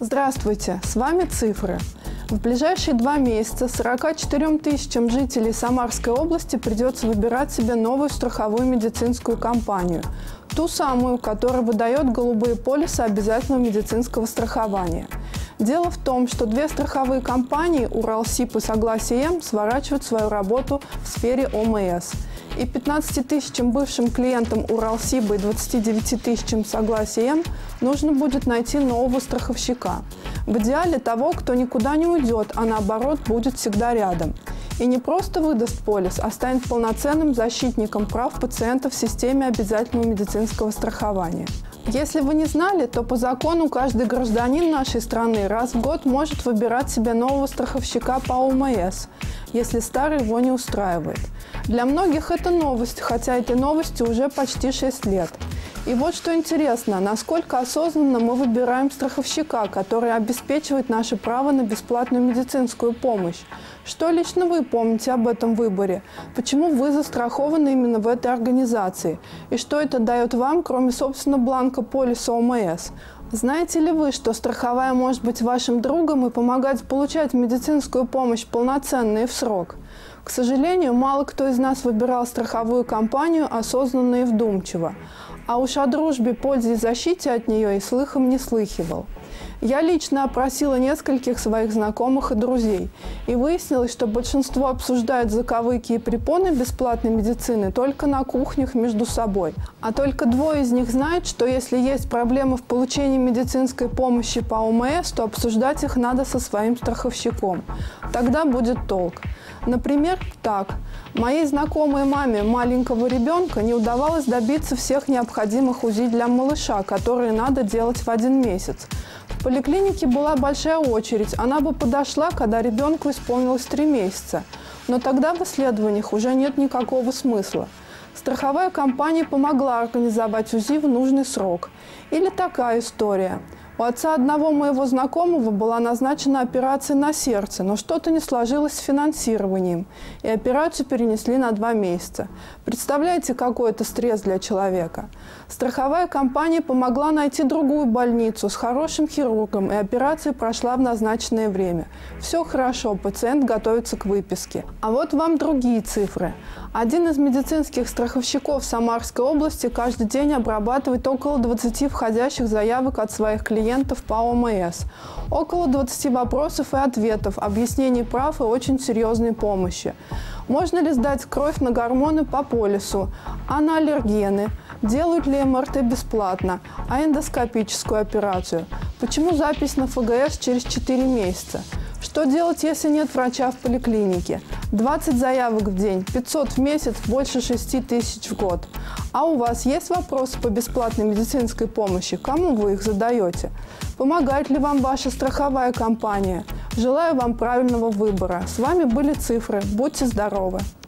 Здравствуйте, с вами цифры. В ближайшие 2 месяца 44 тысячам жителей Самарской области придется выбирать себе новую страховую медицинскую компанию. Ту самую, которая выдает голубые полисы обязательного медицинского страхования. Дело в том, что 2 страховые компании «Уралсиб» и «Согласие М» сворачивают свою работу в сфере ОМС. И 15 тысячам бывшим клиентам «Уралсиба» и 29 тысячам «Согласия М» нужно будет найти нового страховщика. В идеале того, кто никуда не уйдет, а наоборот будет всегда рядом. И не просто выдаст полис, а станет полноценным защитником прав пациентов в системе обязательного медицинского страхования. Если вы не знали, то по закону каждый гражданин нашей страны раз в год может выбирать себе нового страховщика по ОМС, если старый его не устраивает. Для многих это новость, хотя этой новости уже почти 6 лет. И вот что интересно, насколько осознанно мы выбираем страховщика, который обеспечивает наше право на бесплатную медицинскую помощь. Что лично вы помните об этом выборе? Почему вы застрахованы именно в этой организации? И что это дает вам, кроме, собственно, бланка полиса ОМС? Знаете ли вы, что страховая может быть вашим другом и помогать получать медицинскую помощь полноценно и в срок? К сожалению, мало кто из нас выбирал страховую компанию осознанно и вдумчиво. А уж о дружбе, пользе и защите от нее и слыхом не слыхивал. Я лично опросила нескольких своих знакомых и друзей, и выяснилось, что большинство обсуждает заковыки и препоны бесплатной медицины только на кухнях между собой. А только 2 из них знают, что если есть проблемы в получении медицинской помощи по ОМС, то обсуждать их надо со своим страховщиком. Тогда будет толк. Например, так. Моей знакомой маме маленького ребенка не удавалось добиться всех необходимых УЗИ для малыша, которые надо делать в 1 месяц. В поликлинике была большая очередь, она бы подошла, когда ребенку исполнилось 3 месяца. Но тогда в исследованиях уже нет никакого смысла. Страховая компания помогла организовать УЗИ в нужный срок. Или такая история. У отца одного моего знакомого была назначена операция на сердце, но что-то не сложилось с финансированием, и операцию перенесли на 2 месяца. Представляете, какой это стресс для человека? Страховая компания помогла найти другую больницу с хорошим хирургом, и операция прошла в назначенное время. Все хорошо, пациент готовится к выписке. А вот вам другие цифры. Один из медицинских страховщиков Самарской области каждый день обрабатывает около 20 входящих заявок от своих клиентов по ОМС. Около 20 вопросов и ответов, объяснений прав и очень серьезной помощи. Можно ли сдать кровь на гормоны по полису, а на аллергены? Делают ли МРТ бесплатно, а эндоскопическую операцию? Почему запись на ФГС через 4 месяца? Что делать, если нет врача в поликлинике? 20 заявок в день, 500 в месяц, больше 6 тысяч в год. А у вас есть вопросы по бесплатной медицинской помощи? Кому вы их задаете? Помогает ли вам ваша страховая компания? Желаю вам правильного выбора. С вами были цифры. Будьте здоровы!